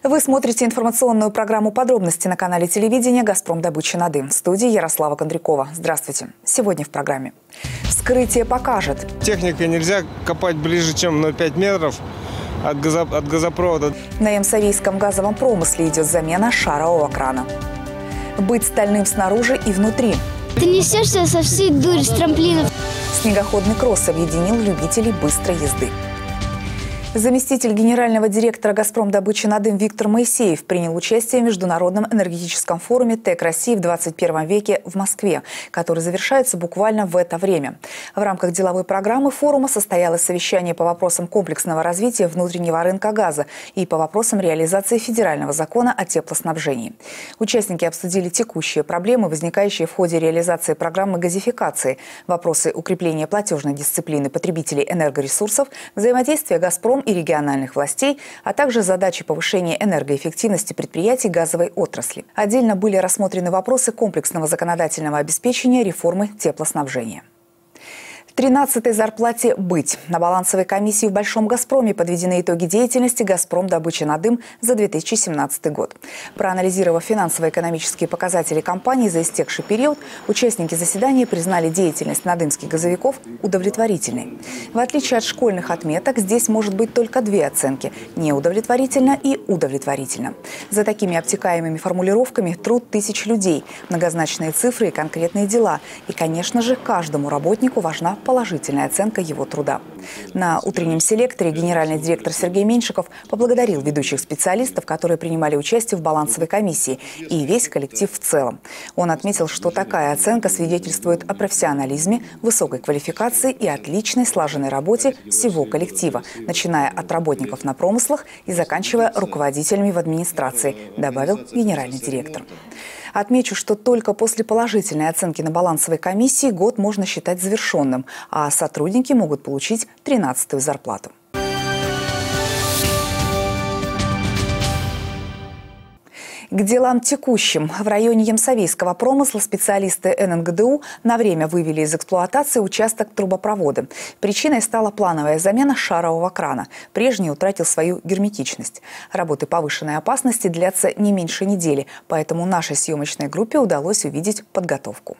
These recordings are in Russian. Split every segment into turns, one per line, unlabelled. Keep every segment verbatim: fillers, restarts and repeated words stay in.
Вы смотрите информационную программу «Подробности» на канале телевидения «Газпром Добыча Надым». В студии Ярослава Кондрякова. Здравствуйте. Сегодня в программе. Вскрытие покажет.
Техникой нельзя копать ближе, чем на пять метров от, газо... от газопровода.
На Ямсавийском газовом промысле идет замена шарового крана. Быть стальным снаружи и внутри.
Ты несешься со всей дури с трамплинов.
Снегоходный кросс объединил любителей быстрой езды. Заместитель генерального директора «Газпром Добыча Надым» Виктор Моисеев принял участие в Международном энергетическом форуме ТЭК России в двадцать первом веке в Москве, который завершается буквально в это время. В рамках деловой программы форума состоялось совещание по вопросам комплексного развития внутреннего рынка газа и по вопросам реализации федерального закона о теплоснабжении. Участники обсудили текущие проблемы, возникающие в ходе реализации программы газификации, вопросы укрепления платежной дисциплины потребителей энергоресурсов, взаимодействия «Газпром» и региональных властей, а также задачи повышения энергоэффективности предприятий газовой отрасли. Отдельно были рассмотрены вопросы комплексного законодательного обеспечения реформы теплоснабжения. тринадцатой зарплате быть. На балансовой комиссии в Большом Газпроме подведены итоги деятельности «Газпром Добыча Надым» за две тысячи семнадцатый год. Проанализировав финансово-экономические показатели компании за истекший период, участники заседания признали деятельность надымских газовиков удовлетворительной. В отличие от школьных отметок, здесь может быть только две оценки – неудовлетворительно и удовлетворительно. За такими обтекаемыми формулировками труд тысяч людей, многозначные цифры и конкретные дела. И, конечно же, каждому работнику важна положительная оценка его труда. На утреннем селекторе генеральный директор Сергей Меньшиков поблагодарил ведущих специалистов, которые принимали участие в балансовой комиссии, и весь коллектив в целом. Он отметил, что такая оценка свидетельствует о профессионализме, высокой квалификации и отличной слаженной работе всего коллектива, начиная от работников на промыслах и заканчивая руководителями в администрации, добавил генеральный директор. Отмечу, что только после положительной оценки на балансовой комиссии год можно считать завершенным, а сотрудники могут получить тринадцатую зарплату. К делам текущим. В районе Ямсавийского промысла специалисты эн эн гэ дэ у на время вывели из эксплуатации участок трубопровода. Причиной стала плановая замена шарового крана. Прежний утратил свою герметичность. Работы повышенной опасности длятся не меньше недели, поэтому нашей съемочной группе удалось увидеть подготовку.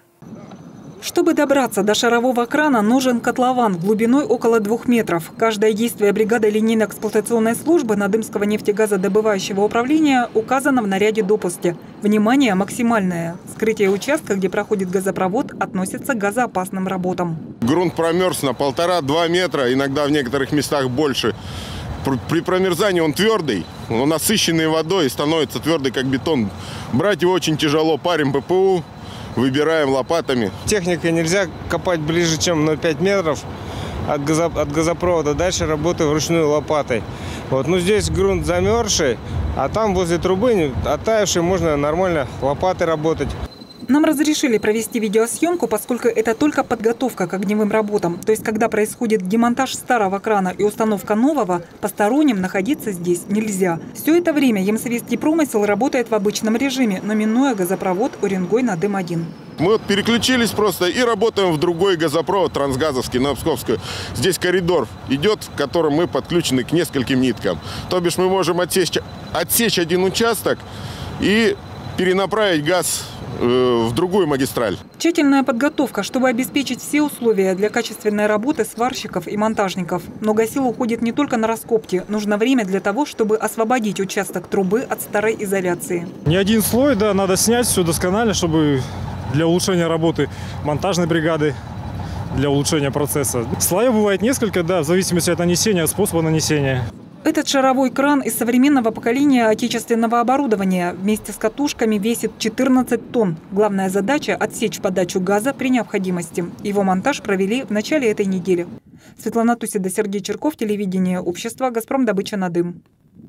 Чтобы добраться до шарового крана, нужен котлован глубиной около двух метров. Каждое действие бригады линейно-эксплуатационной службы Надымского нефтегазодобывающего управления указано в наряде допуска. Внимание максимальное. Скрытие участка, где проходит газопровод, относится к газоопасным работам.
Грунт промерз на полтора-два метра, иногда в некоторых местах больше. При промерзании он твердый, он насыщенный водой и становится твердый, как бетон. Брать его очень тяжело, парим пэ пэ у. Выбираем лопатами.
Техникой нельзя копать ближе, чем на пять метров от, газо... от газопровода. Дальше работаю вручную лопатой. Вот. Ну, здесь грунт замерзший, а там возле трубы оттаивший, можно нормально лопатой работать.
Нам разрешили провести видеосъемку, поскольку это только подготовка к огневым работам. То есть, когда происходит демонтаж старого крана и установка нового, посторонним находиться здесь нельзя. Все это время Ямсавийский промысел работает в обычном режиме, но минуя газопровод Уренгой-Надым один.
Мы вот переключились просто и работаем в другой газопровод трансгазовский на Псковскую. Здесь коридор идет, в котором мы подключены к нескольким ниткам. То бишь мы можем отсечь, отсечь один участок и перенаправить газ в другую магистраль.
Тщательная подготовка, чтобы обеспечить все условия для качественной работы сварщиков и монтажников. Много сил уходит не только на раскопки. Нужно время для того, чтобы освободить участок трубы от старой изоляции.
Не один слой, да, надо снять все досконально, чтобы для улучшения работы монтажной бригады, для улучшения процесса. Слоев бывает несколько, да, в зависимости от нанесения, от способа нанесения.
Этот шаровой кран из современного поколения отечественного оборудования вместе с катушками весит четырнадцать тонн. Главная задача – отсечь подачу газа при необходимости. Его монтаж провели в начале этой недели. Светлана Тусида, Сергей Черков, телевидение общества «Газпром Добыча Надым».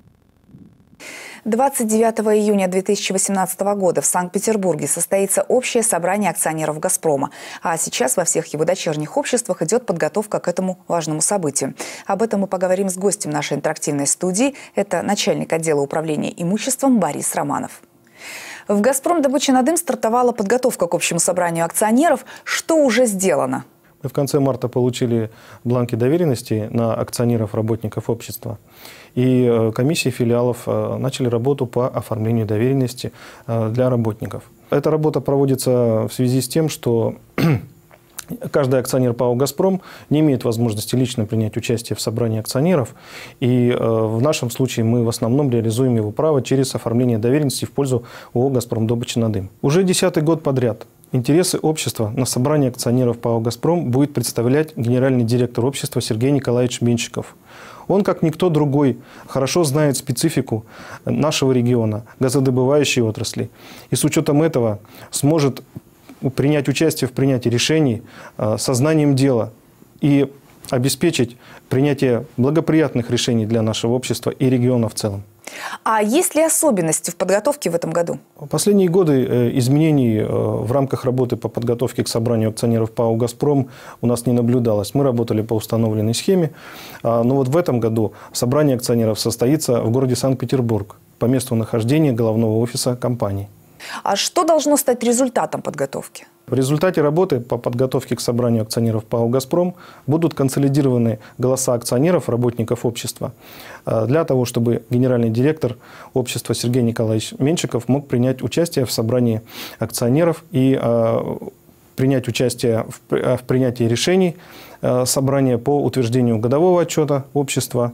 двадцать девятого июня две тысячи восемнадцатого года в Санкт-Петербурге состоится общее собрание акционеров «Газпрома». А сейчас во всех его дочерних обществах идет подготовка к этому важному событию. Об этом мы поговорим с гостем нашей интерактивной студии. Это начальник отдела управления имуществом Борис Романов. В «Газпром Добыча Надым» стартовала подготовка к общему собранию акционеров. Что уже сделано?
Мы в конце марта получили бланки доверенности на акционеров, работников общества. И комиссии филиалов начали работу по оформлению доверенности для работников. Эта работа проводится в связи с тем, что каждый акционер ПАО «Газпром» не имеет возможности лично принять участие в собрании акционеров. И в нашем случае мы в основном реализуем его право через оформление доверенности в пользу ООО «Газпром Добыча Надым». Уже десятый год подряд интересы общества на собрании акционеров ПАО «Газпром» будет представлять генеральный директор общества Сергей Николаевич Меньшиков. Он, как никто другой, хорошо знает специфику нашего региона, газодобывающей отрасли. И с учетом этого сможет принять участие в принятии решений со знанием дела и обеспечить принятие благоприятных решений для нашего общества и региона в целом.
А есть ли особенности в подготовке в этом году?
В последние годы изменений в рамках работы по подготовке к собранию акционеров ПАО «Газпром» у нас не наблюдалось. Мы работали по установленной схеме. Но вот в этом году собрание акционеров состоится в городе Санкт-Петербург по месту нахождения головного офиса компании.
А что должно стать результатом подготовки?
В результате работы по подготовке к собранию акционеров ПАО «Газпром» будут консолидированы голоса акционеров, работников общества, для того, чтобы генеральный директор общества Сергей Николаевич Меньшиков мог принять участие в собрании акционеров и принять участие в принятии решений собрания по утверждению годового отчета общества,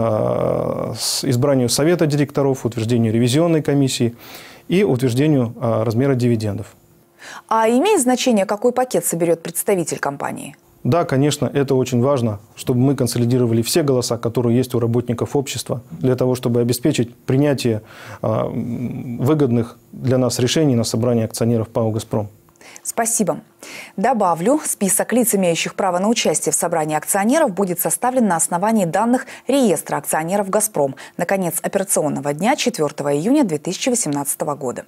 избранию совета директоров, утверждению ревизионной комиссии и утверждению размера дивидендов.
А имеет значение, какой пакет соберет представитель компании?
Да, конечно, это очень важно, чтобы мы консолидировали все голоса, которые есть у работников общества, для того, чтобы обеспечить принятие выгодных для нас решений на собрании акционеров ПАО «Газпром».
Спасибо. Добавлю, список лиц, имеющих право на участие в собрании акционеров, будет составлен на основании данных реестра акционеров «Газпром» на конец операционного дня четвёртого июня две тысячи восемнадцатого года.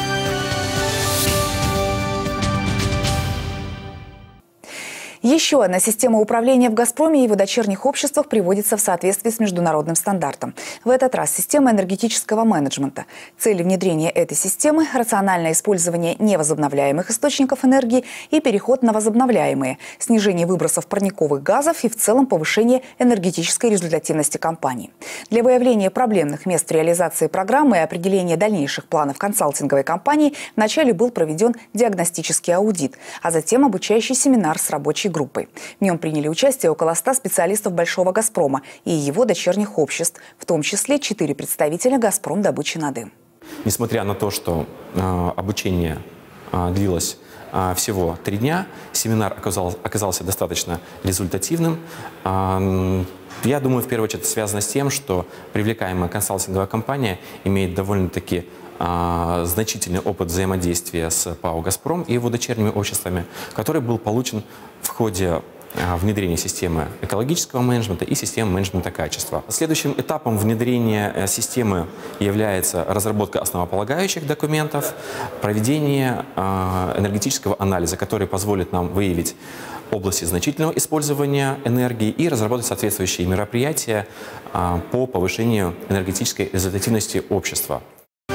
Еще одна система управления в «Газпроме» и его дочерних обществах приводится в соответствии с международным стандартом. В этот раз система энергетического менеджмента. Цель внедрения этой системы – рациональное использование невозобновляемых источников энергии и переход на возобновляемые, снижение выбросов парниковых газов и в целом повышение энергетической результативности компании. Для выявления проблемных мест в реализации программы и определения дальнейших планов консалтинговой компании вначале был проведен диагностический аудит, а затем обучающий семинар с рабочей группой. В нем приняли участие около ста специалистов Большого «Газпрома» и его дочерних обществ, в том числе четыре представителя «Газпром Добыча Надым».
Несмотря на то, что э, обучение э, длилось э, всего три дня, семинар оказал, оказался достаточно результативным. Э, я думаю, в первую очередь, это связано с тем, что привлекаемая консалтинговая компания имеет довольно-таки э, значительный опыт взаимодействия с ПАО «Газпром» и его дочерними обществами, который был получен в ходе внедрения системы экологического менеджмента и системы менеджмента качества. Следующим этапом внедрения системы является разработка основополагающих документов, проведение энергетического анализа, который позволит нам выявить области значительного использования энергии и разработать соответствующие мероприятия по повышению энергетической результативности общества.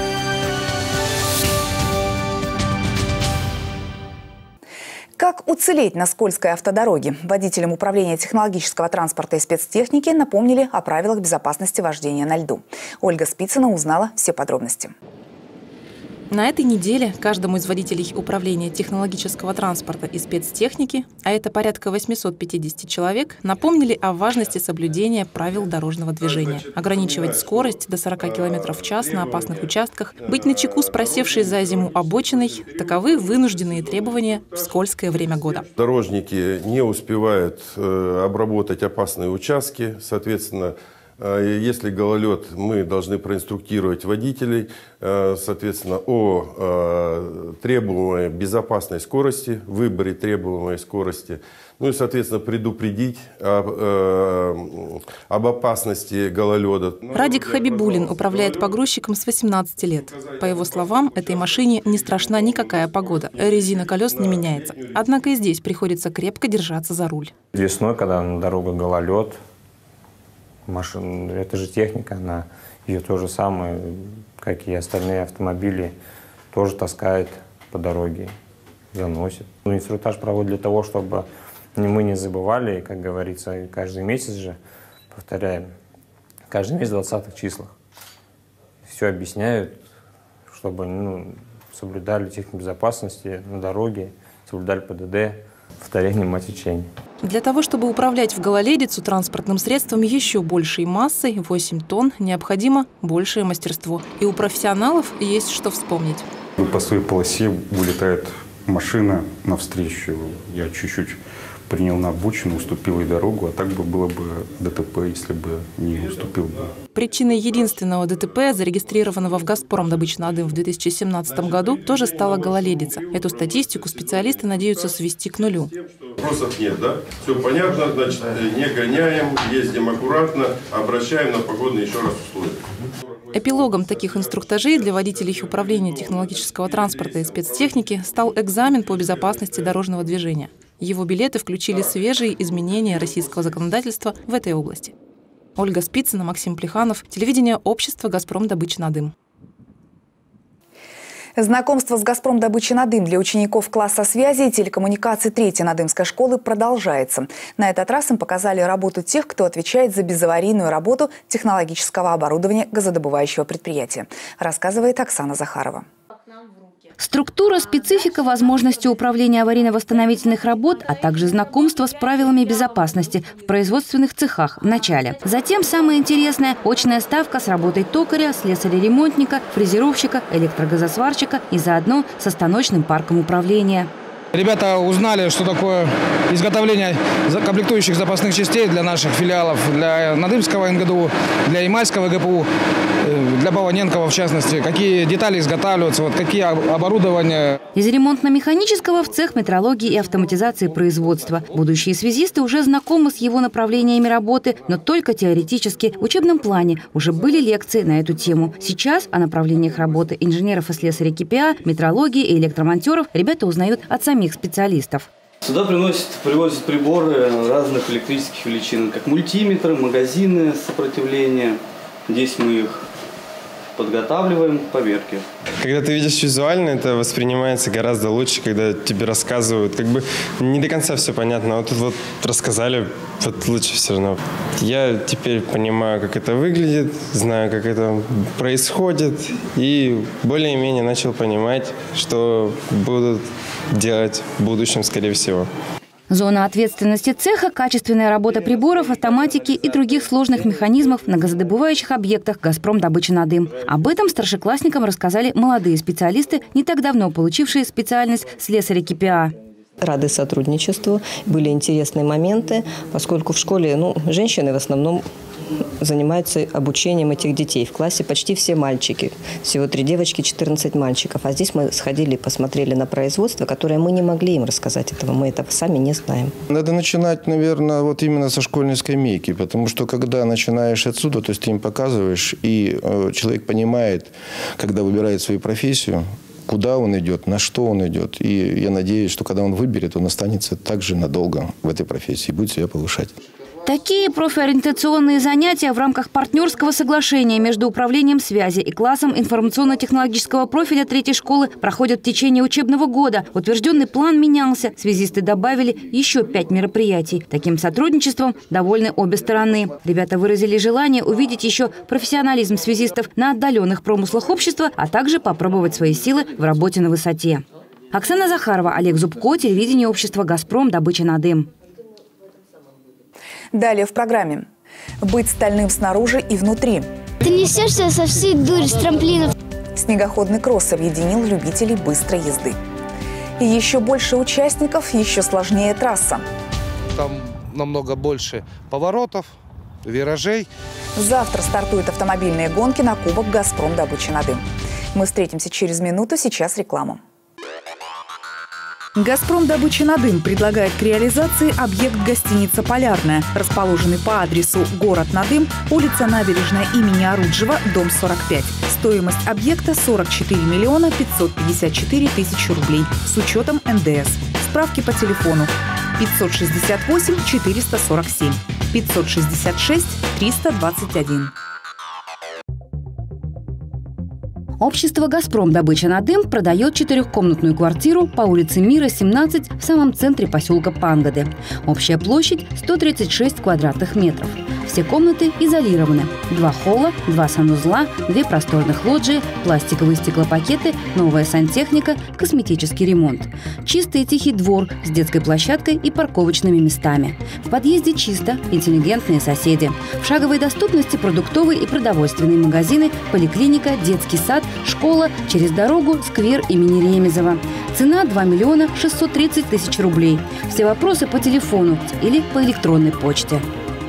Как уцелеть на скользкой автодороге? Водителям управления технологического транспорта и спецтехники напомнили о правилах безопасности вождения на льду. Ольга Спицына узнала все подробности.
На этой неделе каждому из водителей управления технологического транспорта и спецтехники, а это порядка восьмисот пятидесяти человек, напомнили о важности соблюдения правил дорожного движения. Ограничивать скорость до сорока километров в час на опасных участках, быть начеку с просевшей за зиму обочиной – таковы вынужденные требования в скользкое время года.
Дорожники не успевают э, обработать опасные участки, соответственно, если гололед, мы должны проинструктировать водителей, соответственно, о требуемой безопасной скорости, выборе требуемой скорости, ну и, соответственно, предупредить об, об опасности гололеда.
Радик Хабибулин управляет погрузчиком с восемнадцати лет. По его словам, этой машине не страшна никакая погода, резина колес не меняется. Однако и здесь приходится крепко держаться за руль.
Весной, когда на дорогах гололед, машина, это же техника, она ее то же самое, как и остальные автомобили, тоже таскает по дороге, заносит. Ну, инструктаж проводит для того, чтобы мы не забывали, как говорится, каждый месяц же, повторяем, каждый месяц в двадцатых числах. Все объясняют, чтобы ну, соблюдали технику безопасности на дороге, соблюдали ПДД, повторение мать учения.
Для того, чтобы управлять в гололедицу транспортным средством еще большей массой, восемь тонн, необходимо большее мастерство. И у профессионалов есть что вспомнить.
По своей полосе вылетает машина навстречу. Я чуть-чуть принял на обочину, уступил ей дорогу, а так бы было бы ДТП, если бы не уступил бы.
Причиной единственного ДТП, зарегистрированного в «Газпром» добыча Надым в две тысячи семнадцатом году, тоже стала гололедица. Эту статистику специалисты надеются свести к нулю.
Вопросов нет, да? Все понятно, значит, не гоняем, ездим аккуратно, обращаем на погодные еще раз условия.
Эпилогом таких инструктажей для водителей управления технологического транспорта и спецтехники стал экзамен по безопасности дорожного движения. Его билеты включили свежие изменения российского законодательства в этой области. Ольга Спицына, Максим Плеханов, телевидение общества «Газпром» добыча Надым.
Знакомство с «Газпром» добыча Надым для учеников класса связи и телекоммуникаций третьей Надымской школы продолжается. На этот раз им показали работу тех, кто отвечает за безаварийную работу технологического оборудования газодобывающего предприятия, рассказывает Оксана Захарова.
Структура, специфика, возможности управления аварийно-восстановительных работ, а также знакомство с правилами безопасности в производственных цехах в начале. Затем самое интересное – очная ставка с работой токаря, слесаря-ремонтника, фрезеровщика, электрогазосварщика и заодно со станочным парком управления.
Ребята узнали, что такое изготовление комплектующих запасных частей для наших филиалов, для Надымского эн гэ дэ у, для Ямальского гэ пэ у, для Баваненкова в частности, какие детали изготавливаются, вот какие оборудования.
Из ремонтно-механического в цех метрологии и автоматизации производства. Будущие связисты уже знакомы с его направлениями работы, но только теоретически. В учебном плане уже были лекции на эту тему. Сейчас о направлениях работы инженеров и слесарей ка пэ а, метрологии и электромонтеров ребята узнают от самих специалистов.
Сюда приносят, привозят приборы разных электрических величин, как мультиметры, магазины сопротивления. Здесь мы их подготавливаем к поверке.
Когда ты видишь визуально, это воспринимается гораздо лучше, когда тебе рассказывают. Как бы не до конца все понятно, а вот тут вот рассказали, вот лучше все равно. Я теперь понимаю, как это выглядит, знаю, как это происходит, и более-менее начал понимать, что будут делать в будущем, скорее всего.
Зона ответственности цеха – качественная работа приборов, автоматики и других сложных механизмов на газодобывающих объектах «Газпром» добыча Надым. Об этом старшеклассникам рассказали молодые специалисты, не так давно получившие специальность слесаря ка пэ а.
Рады сотрудничеству, были интересные моменты, поскольку в школе ну, женщины в основном занимаются обучением этих детей. В классе почти все мальчики. Всего три девочки, четырнадцать мальчиков. А здесь мы сходили, посмотрели на производство, которое мы не могли им рассказать этого. Мы этого сами не знаем.
Надо начинать, наверное, вот именно со школьной скамейки. Потому что когда начинаешь отсюда, то есть ты им показываешь, и э, человек понимает, когда выбирает свою профессию, куда он идет, на что он идет. И я надеюсь, что когда он выберет, он останется также надолго в этой профессии и будет себя повышать.
Такие профориентационные занятия в рамках партнерского соглашения между Управлением связи и классом информационно-технологического профиля третьей школы проходят в течение учебного года. Утвержденный план менялся. Связисты добавили еще пять мероприятий. Таким сотрудничеством довольны обе стороны. Ребята выразили желание увидеть еще профессионализм связистов на отдаленных промыслах общества, а также попробовать свои силы в работе на высоте. Оксана Захарова, Олег Зубко, телевидение общества «Газпром» добыча Надым.
Далее в программе. Быть стальным снаружи и внутри.
Ты несешься со всей дури с трамплинов.
Снегоходный кросс объединил любителей быстрой езды. И еще больше участников, еще сложнее трасса.
Там намного больше поворотов, виражей.
Завтра стартуют автомобильные гонки на Кубок «Газпром» добыча Надым. Мы встретимся через минуту, сейчас реклама.
«Газпром» добыча Надым предлагает к реализации объект гостиница «Полярная», расположенный по адресу город Надым, улица Набережная имени Оруджева, дом сорок пять. Стоимость объекта сорок четыре миллиона пятьсот пятьдесят четыре тысячи рублей с учетом эн дэ эс. Справки по телефону пятьсот шестьдесят восемь четыреста сорок семь, пятьсот шестьдесят шесть триста двадцать один.
Общество «Газпром» добыча Надым продает четырехкомнатную квартиру по улице Мира, семнадцать, в самом центре поселка Пангады. Общая площадь – сто тридцать шесть квадратных метров. Все комнаты изолированы. Два холла, два санузла, две просторных лоджии, пластиковые стеклопакеты, новая сантехника, косметический ремонт. Чистый и тихий двор с детской площадкой и парковочными местами. В подъезде чисто, интеллигентные соседи. В шаговой доступности продуктовые и продовольственные магазины, поликлиника, детский сад, школа, через дорогу сквер имени Ремезова. Цена два миллиона шестьсот тридцать тысяч рублей. Все вопросы по телефону или по электронной почте.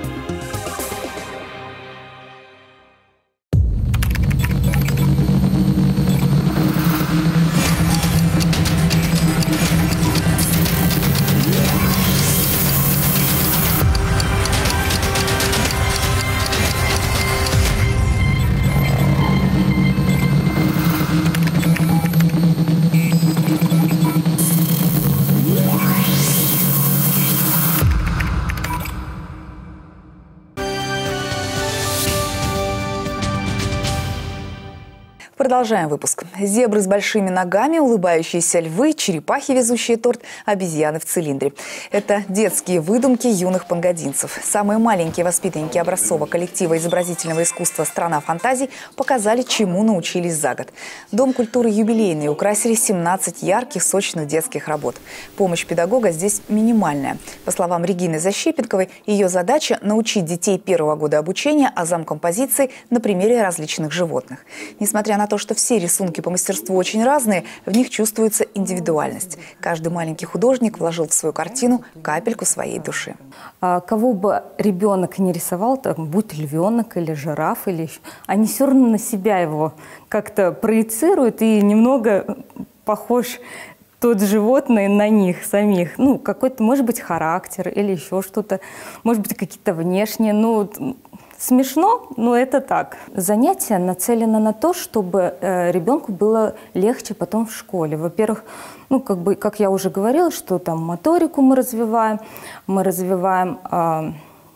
Продолжаем выпуск. Зебры с большими ногами, улыбающиеся львы, черепахи, везущие торт, обезьяны в цилиндре. Это детские выдумки юных пангадинцев. Самые маленькие воспитанники образцового коллектива изобразительного искусства «Страна фантазий» показали, чему научились за год. Дом культуры «Юбилейный» украсили семнадцать ярких, сочных детских работ. Помощь педагога здесь минимальная. По словам Регины Защепенковой, ее задача – научить детей первого года обучения азам композиции на примере различных животных. Несмотря на то, что все рисунки по мастерству очень разные, в них чувствуется индивидуальность. Каждый маленький художник вложил в свою картину капельку своей души.
А кого бы ребенок не рисовал, там, будь львенок или жираф, или... они все равно на себя его как-то проецируют и немного похож тот животное на них самих. Ну, какой-то, может быть, характер или еще что-то, может быть, какие-то внешние, ну... Смешно, но это так. Занятие нацелено на то, чтобы э, ребенку было легче потом в школе. Во-первых, ну, как бы, как я уже говорила, что там моторику мы развиваем, мы развиваем э,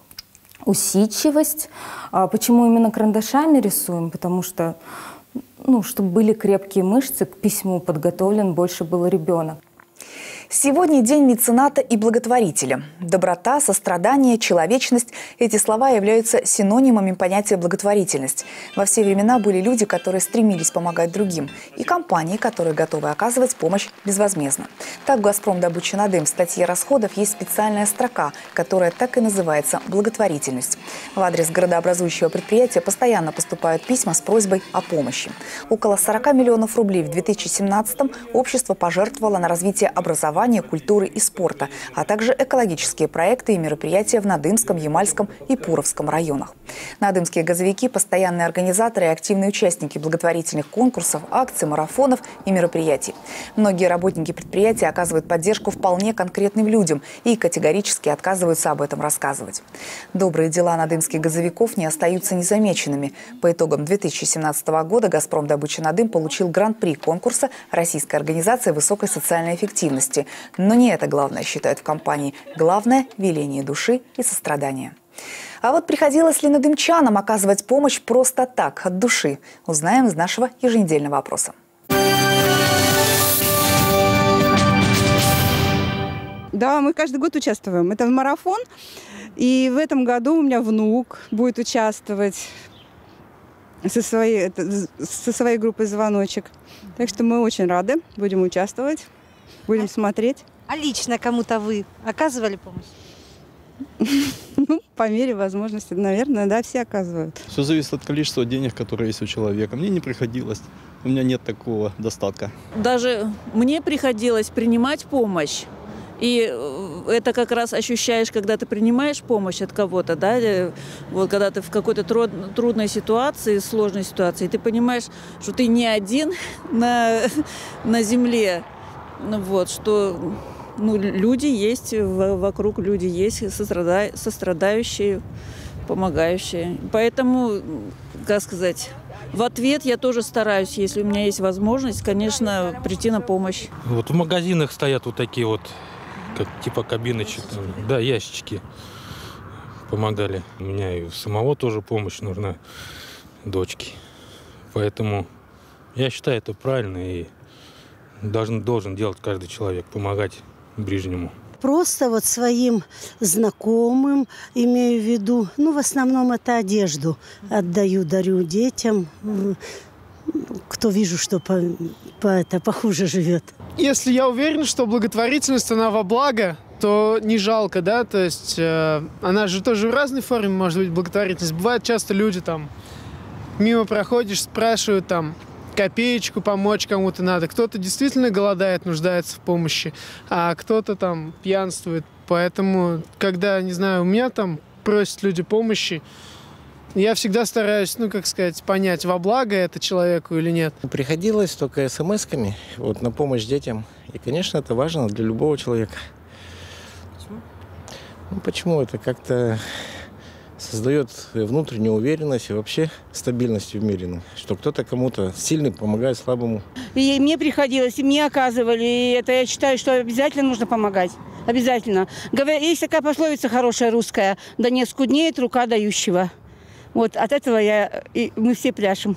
усидчивость. А почему именно карандашами рисуем? Потому что, ну, чтобы были крепкие мышцы, к письму подготовлен больше был ребенок.
Сегодня день мецената и благотворителя. Доброта, сострадание, человечность – эти слова являются синонимами понятия благотворительность. Во все времена были люди, которые стремились помогать другим, и компании, которые готовы оказывать помощь безвозмездно. Так в «Газпром» добыча Надым в статье расходов есть специальная строка, которая так и называется «благотворительность». В адрес городообразующего предприятия постоянно поступают письма с просьбой о помощи. Около сорока миллионов рублей в две тысячи семнадцатом общество пожертвовало на развитие образования, культуры и спорта, а также экологические проекты и мероприятия в Надымском, Ямальском и Пуровском районах. Надымские газовики – постоянные организаторы и активные участники благотворительных конкурсов, акций, марафонов и мероприятий. Многие работники предприятия оказывают поддержку вполне конкретным людям и категорически отказываются об этом рассказывать. Добрые дела надымских газовиков не остаются незамеченными. По итогам две тысячи семнадцатого года «Газпром» добыча Надым получил гран-при конкурса Российской организации высокой социальной эффективности. Но не это главное, считают в компании. Главное – веление души и сострадания. А вот приходилось ли надымчанам оказывать помощь просто так, от души? Узнаем из нашего еженедельного опроса.
Да, мы каждый год участвуем. Это марафон. И в этом году у меня внук будет участвовать со своей, со своей группой «Звоночек». Так что мы очень рады, будем участвовать. Будем смотреть.
А лично кому-то вы оказывали помощь?
Ну, по мере возможности, наверное, да, все оказывают.
Все зависит от количества денег, которые есть у человека. Мне не приходилось, у меня нет такого достатка.
Даже мне приходилось принимать помощь. И это как раз ощущаешь, когда ты принимаешь помощь от кого-то, да, вот когда ты в какой-то трудной ситуации, сложной ситуации, ты понимаешь, что ты не один на, на земле. Вот, что ну, люди есть, вокруг люди есть, сострада, сострадающие, помогающие. Поэтому, как сказать, в ответ я тоже стараюсь, если у меня есть возможность, конечно, прийти на помощь.
Вот в магазинах стоят вот такие вот, как типа кабиночек, да, ящички помогали. У меня и у самого тоже помощь нужна, дочке. Поэтому Я считаю, это правильно и должен, должен делать каждый человек, помогать ближнему.
Просто вот своим знакомым, имею в виду, ну, в основном это одежду отдаю, дарю детям, кто вижу, что по, по это, похуже живет.
Если я уверен, что благотворительность, она во благо, то не жалко, да, то есть э, она же тоже в разной форме может быть благотворительность. Бывает часто люди там мимо проходишь, спрашивают там, копеечку помочь кому-то надо. Кто-то действительно голодает, нуждается в помощи, а кто-то там пьянствует. Поэтому, когда, не знаю, у меня там просят люди помощи, я всегда стараюсь, ну, как сказать, понять, во благо это человеку или нет.
Приходилось только смс-ками вот, на помощь детям. И, конечно, это важно для любого человека. Почему? Ну, почему? Это как-то создает внутреннюю уверенность и вообще стабильность в мире. Что кто-то кому-то сильный помогает слабому.
И мне приходилось, и мне оказывали. И это я считаю, что обязательно нужно помогать. Обязательно. Есть такая пословица хорошая русская: да не скуднеет рука дающего. Вот от этого я, и мы все пляшем.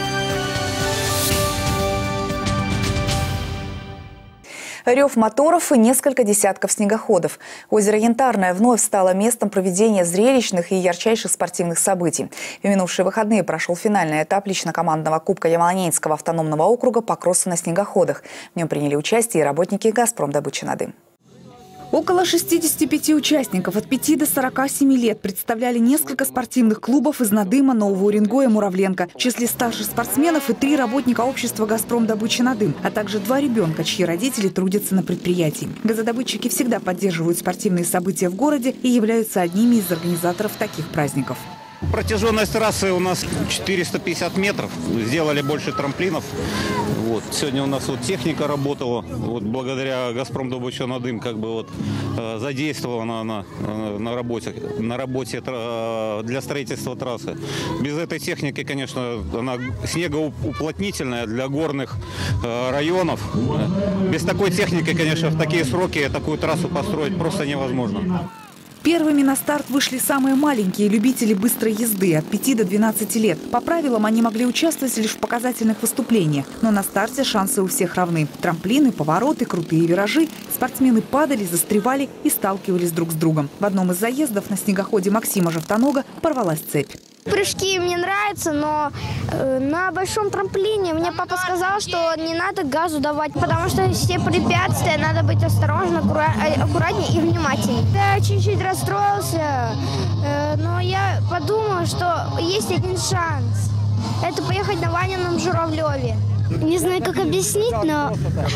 Рев моторов и несколько десятков снегоходов. Озеро Янтарное вновь стало местом проведения зрелищных и ярчайших спортивных событий. В минувшие выходные прошел финальный этап лично-командного Кубка Ямало-Ненецкого автономного округа по кроссу на снегоходах. В нем приняли участие и работники «Газпром-добычи Надым».
Около шестидесяти пяти участников от пяти до сорока семи лет представляли несколько спортивных клубов из Надыма, Нового Уренгоя, Муравленко. В числе старших спортсменов и три работника общества «Газпром-добычи Надым», а также два ребенка, чьи родители трудятся на предприятии. Газодобытчики всегда поддерживают спортивные события в городе и являются одними из организаторов таких праздников.
Протяженность трассы у нас четыреста пятьдесят метров. Сделали больше трамплинов. Вот. Сегодня у нас вот техника работала. Вот благодаря «Газпром-добыче Надым» как бы вот э, задействована она э, на работе, на работе э, для строительства трассы. Без этой техники, конечно, она снегоуплотнительная для горных э, районов. Без такой техники, конечно, в такие сроки такую трассу построить просто невозможно.
Первыми на старт вышли самые маленькие любители быстрой езды от пяти до двенадцати лет. По правилам они могли участвовать лишь в показательных выступлениях. Но на старте шансы у всех равны. Трамплины, повороты, крутые виражи. Спортсмены падали, застревали и сталкивались друг с другом. В одном из заездов на снегоходе Максима Жовтонога порвалась цепь.
Прыжки мне нравятся, но э, на большом трамплине мне папа сказал, что не надо газу давать, потому что все препятствия надо быть осторожно, аккуратнее и внимательнее. Я чуть-чуть расстроился, э, но я подумал, что есть один шанс. Это поехать на Ванином Журавлеве. Не знаю, как объяснить, но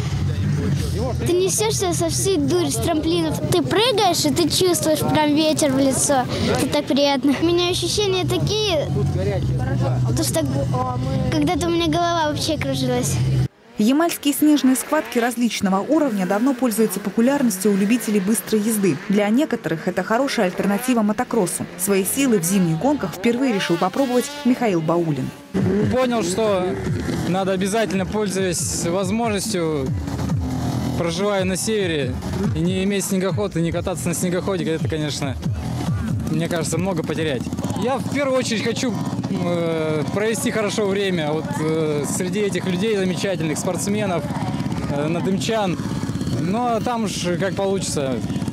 ты несешься со всей дури с трамплинов. Ты прыгаешь, и ты чувствуешь прям ветер в лицо. Это так приятно. У меня ощущения такие, то что когда-то у меня голова вообще кружилась.
Ямальские снежные схватки различного уровня давно пользуются популярностью у любителей быстрой езды. Для некоторых это хорошая альтернатива мотокроссу. Свои силы в зимних гонках впервые решил попробовать Михаил Баулин.
Понял, что надо обязательно, пользуясь возможностью, проживая на севере, и не иметь снегоход, и не кататься на снегоходе, это, конечно, мне кажется, много потерять. Я в первую очередь хочу э, провести хорошо время вот, э, среди этих людей замечательных, спортсменов, э, надымчан. Но там уж как получится.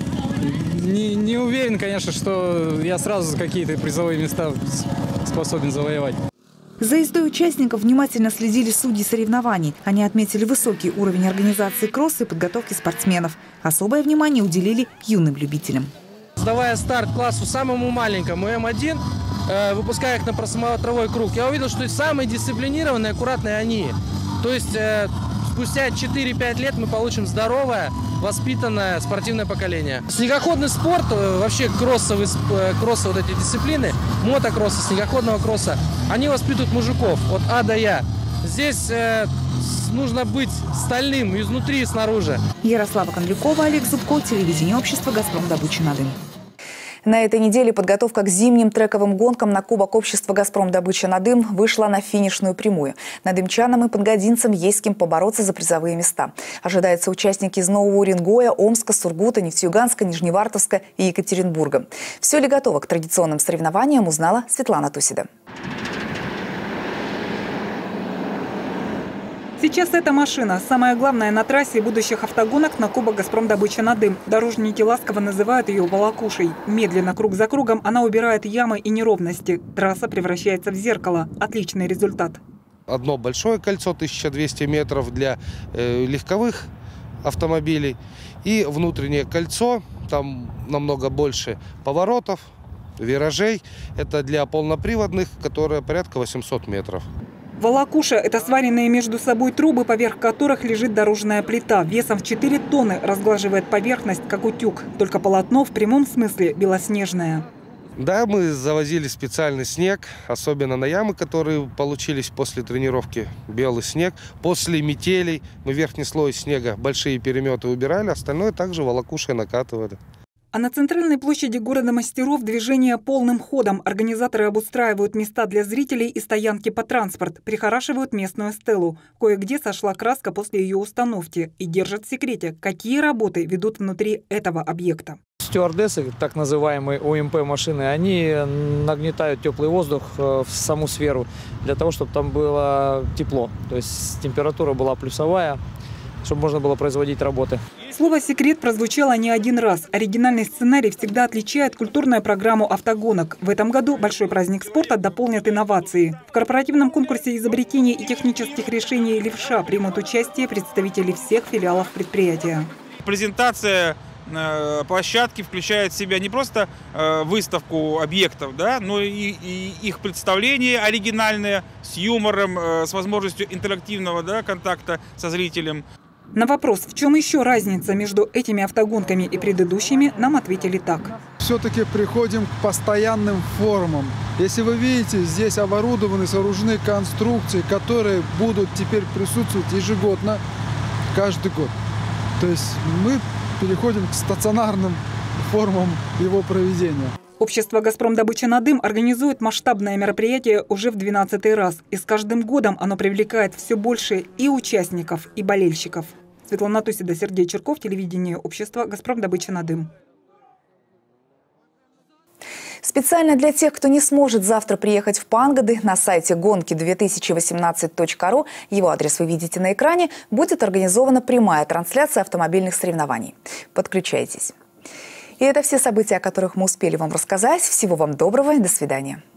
Не, не уверен, конечно, что я сразу какие-то призовые места способен завоевать.
За ездой участников внимательно следили судьи соревнований. Они отметили высокий уровень организации кросса и подготовки спортсменов. Особое внимание уделили юным любителям.
Сдавая старт классу самому маленькому эм один, э, выпуская их на просмотровой круг, я увидел, что самые дисциплинированные, аккуратные они. То есть э, спустя четыре-пять лет мы получим здоровое, воспитанное спортивное поколение. Снегоходный спорт, э, вообще кроссовые, э, кроссы, вот эти дисциплины, мотокросса, снегоходного кросса, они воспитывают мужиков от А до Я. Здесь э, нужно быть стальным изнутри и снаружи.
Ярослава Кондрюкова, Олег Зубко, телевидение общества «Газпром-добычи Надым».
На этой неделе подготовка к зимним трековым гонкам на Кубок общества «Газпром-добыча Надым» вышла на финишную прямую. Надымчанам и подгодинцам есть с кем побороться за призовые места. Ожидаются участники из Нового Уренгоя, Омска, Сургута, Нефтеюганска, Нижневартовска и Екатеринбурга. Все ли готово к традиционным соревнованиям, узнала Светлана Тусида.
Сейчас эта машина – самая главная на трассе будущих автогонок на Кубок «Газпромдобыча-Надым». Дорожники ласково называют ее «волокушей». Медленно, круг за кругом, она убирает ямы и неровности. Трасса превращается в зеркало. Отличный результат.
Одно большое кольцо, тысяча двести метров для э, легковых автомобилей. И внутреннее кольцо, там намного больше поворотов, виражей. Это для полноприводных, которые порядка восемьсот метров.
Волокуша – это сваренные между собой трубы, поверх которых лежит дорожная плита. Весом в четыре тонны разглаживает поверхность, как утюг. Только полотно в прямом смысле белоснежное.
Да, мы завозили специальный снег, особенно на ямы, которые получились после тренировки. Белый снег. После метелей мы верхний слой снега, большие переметы убирали, остальное также волокушей накатывали.
А на центральной площади города мастеров движение полным ходом. Организаторы обустраивают места для зрителей и стоянки по транспорт, прихорашивают местную стелу. Кое-где сошла краска после ее установки и держат в секрете, какие работы ведут внутри этого объекта.
Стюардессы, так называемые О Эм Пэ машины, они нагнетают теплый воздух в саму сферу для того, чтобы там было тепло. То есть температура была плюсовая, чтобы можно было производить работы.
Слово «секрет» прозвучало не один раз. Оригинальный сценарий всегда отличает культурную программу автогонок. В этом году большой праздник спорта дополнят инновации. В корпоративном конкурсе изобретений и технических решений «Левша» примут участие представители всех филиалов предприятия.
Презентация площадки включает в себя не просто выставку объектов, да, но и, и их представление оригинальное, с юмором, с возможностью интерактивного, да, контакта со зрителем.
На вопрос, в чем еще разница между этими автогонками и предыдущими, нам ответили так.
Все-таки приходим к постоянным формам. Если вы видите, здесь оборудованы, сооружены конструкции, которые будут теперь присутствовать ежегодно, каждый год. То есть мы переходим к стационарным формам его проведения.
Общество «Газпромдобыча-Надым» организует масштабное мероприятие уже в двенадцатый раз. И с каждым годом оно привлекает все больше и участников, и болельщиков. Светлана Тусида, Сергей Черков, телевидение общества «Газпромдобыча-Надым».
Специально для тех, кто не сможет завтра приехать в Пангоды, на сайте гонки две тысячи восемнадцать точка ру, его адрес вы видите на экране, будет организована прямая трансляция автомобильных соревнований. Подключайтесь. И это все события, о которых мы успели вам рассказать. Всего вам доброго и до свидания.